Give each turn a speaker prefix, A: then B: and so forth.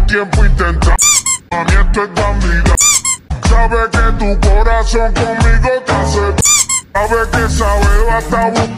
A: tiempo intentando. Mami, esto es bandida. Sabe que tu corazón conmigo te hace. Sabe que esa beba está buscando.